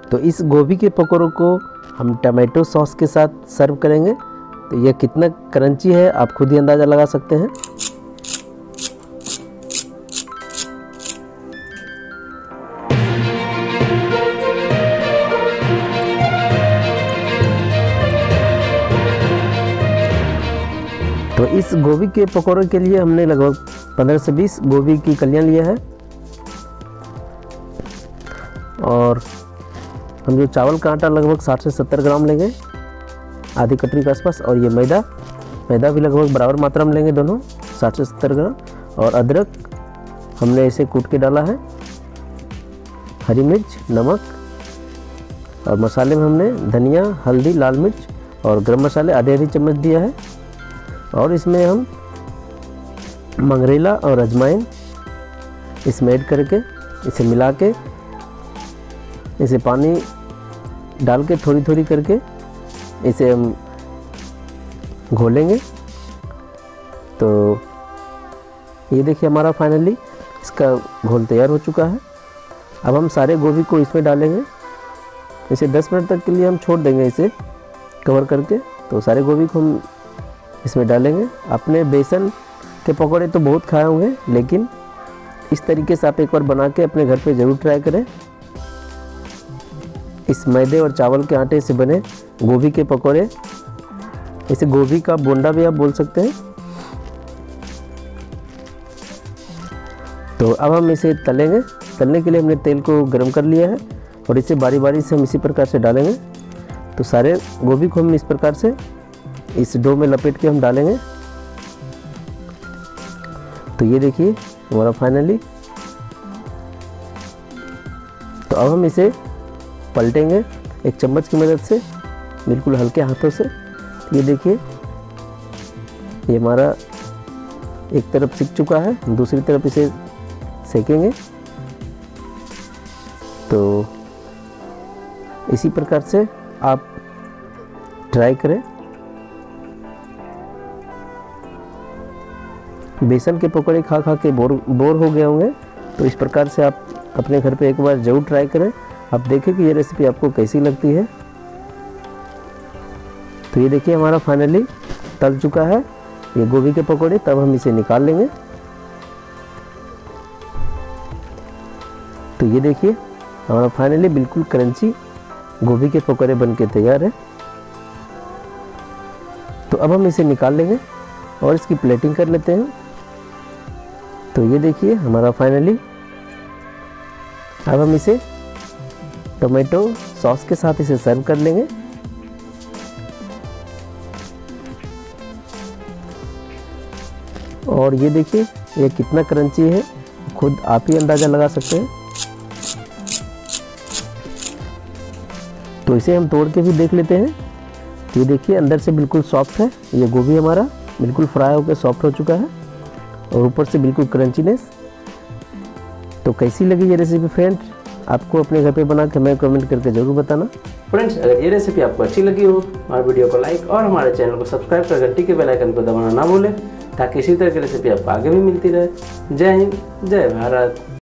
तो इस गोभी के पकौड़ों को हम टमाटो सॉस के साथ सर्व करेंगे। तो यह कितना क्रंची है आप खुद ही अंदाज़ा लगा सकते हैं। तो इस गोभी के पकौड़े के लिए हमने लगभग 15 से 20 गोभी की कलियां लिया है। और हम जो चावल का आटा लगभग 60 से 70 ग्राम लेंगे, आधी कटोरी के आसपास। और ये मैदा भी लगभग बराबर मात्रा में लेंगे दोनों, 60 से 70 ग्राम। और अदरक हमने इसे कूट के डाला है, हरी मिर्च, नमक। और मसाले में हमने धनिया, हल्दी, लाल मिर्च और गरम मसाले आधे चम्मच दिया है। और इसमें हम मंगरेला और अजवाइन इसमें ऐड करके इसे मिला के इसे पानी डाल के थोड़ी थोड़ी करके इसे हम घोलेंगे। तो ये देखिए हमारा फाइनली इसका घोल तैयार हो चुका है। अब हम सारे गोभी को इसमें डालेंगे। इसे 10 मिनट तक के लिए हम छोड़ देंगे इसे कवर करके। तो सारे गोभी को हम इसमें डालेंगे। आपने बेसन के पकौड़े तो बहुत खाए होंगे, लेकिन इस तरीके से आप एक बार बना के अपने घर पे ज़रूर ट्राई करें। इस मैदे और चावल के आटे से बने गोभी के पकौड़े, इसे गोभी का बोंडा भी आप बोल सकते हैं। तो अब हम इसे तलेंगे। तलने के लिए हमने तेल को गर्म कर लिया है और इसे बारी बारी से हम इसी प्रकार से डालेंगे। तो सारे गोभी को हम इस प्रकार से इस डो में लपेट के हम डालेंगे। तो ये देखिए हमारा फाइनली। तो अब हम इसे पलटेंगे एक चम्मच की मदद से, बिल्कुल हल्के हाथों से। ये देखिए ये हमारा एक तरफ सिक चुका है, दूसरी तरफ इसे सेकेंगे। तो इसी प्रकार से आप ट्राई करें। बेसन के पकौड़े खा खा के बोर हो गए होंगे, तो इस प्रकार से आप अपने घर पे एक बार ज़रूर ट्राई करें। आप देखें कि ये रेसिपी आपको कैसी लगती है। तो ये देखिए हमारा फाइनली तल चुका है ये गोभी के पकौड़े। तब हम इसे निकाल लेंगे। तो ये देखिए हमारा फाइनली बिल्कुल क्रंची गोभी के पकौड़े बनके तैयार है। तो अब हम इसे निकाल लेंगे और इसकी प्लेटिंग कर लेते हैं। तो ये देखिए हमारा फाइनली। अब हम इसे टोमेटो सॉस के साथ इसे सर्व कर लेंगे। और ये देखिए ये कितना क्रंची है, खुद आप ही अंदाज़ा लगा सकते हैं। तो इसे हम तोड़ के भी देख लेते हैं। तो ये देखिए अंदर से बिल्कुल सॉफ्ट है। ये गोभी हमारा बिल्कुल फ्राई होकर सॉफ्ट हो चुका है और ऊपर से बिल्कुल क्रंचीनेस। तो कैसी लगी ये रेसिपी फ्रेंड, आपको अपने घर पे बना के हमें कमेंट करके ज़रूर बताना। फ्रेंड्स, अगर ये रेसिपी आपको अच्छी लगी हो, हमारे वीडियो को लाइक और हमारे चैनल को सब्सक्राइब कर घंटी के बेल आइकन को दबाना ना भूलें, ताकि इसी तरह की रेसिपी आपको आगे भी मिलती रहे। जय हिंद, जय भारत।